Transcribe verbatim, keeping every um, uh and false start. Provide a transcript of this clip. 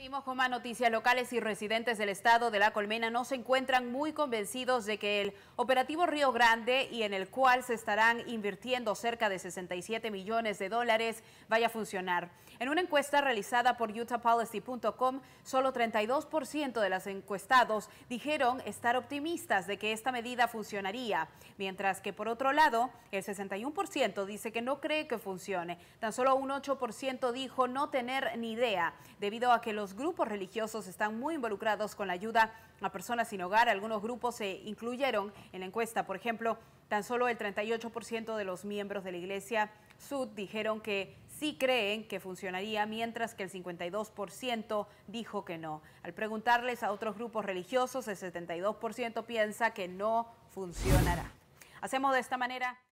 Seguimos con más noticias locales y residentes del estado de La Colmena no se encuentran muy convencidos de que el operativo Río Grande, y en el cual se estarán invirtiendo cerca de sesenta y siete millones de dólares, vaya a funcionar. En una encuesta realizada por utah policy punto com, solo treinta y dos por ciento de los encuestados dijeron estar optimistas de que esta medida funcionaría, mientras que por otro lado, el sesenta y uno por ciento dice que no cree que funcione. Tan solo un ocho por ciento dijo no tener ni idea, debido a que los grupos religiosos están muy involucrados con la ayuda a personas sin hogar. Algunos grupos se incluyeron en la encuesta. Por ejemplo, tan solo el treinta y ocho por ciento de los miembros de la Iglesia Sud dijeron que sí creen que funcionaría, mientras que el cincuenta y dos por ciento dijo que no. Al preguntarles a otros grupos religiosos, el setenta y dos por ciento piensa que no funcionará. Hacemos de esta manera.